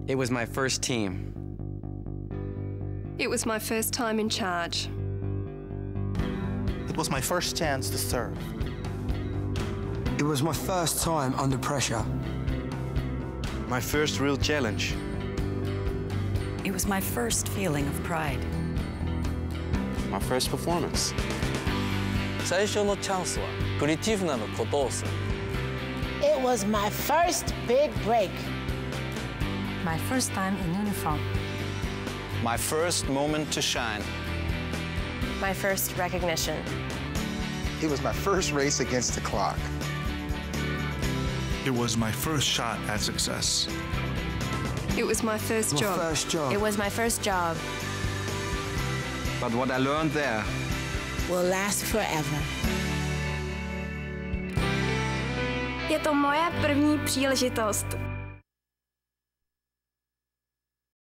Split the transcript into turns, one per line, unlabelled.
It was my first team.
It was my first time in charge.
It was my first chance to serve.
It was my first time under pressure.
My first real challenge.
It was my first feeling of pride.
My first performance.
最初のチャンスはクリエイティブなことをする。
It was my first big break.
My first time in uniform.
My first moment to shine.
My first recognition.
It was my first race against the clock.
It was my first shot at success.
It was my first job.
It was my first job.
But what I learned there
Will last forever.
Je to moje první příležitost.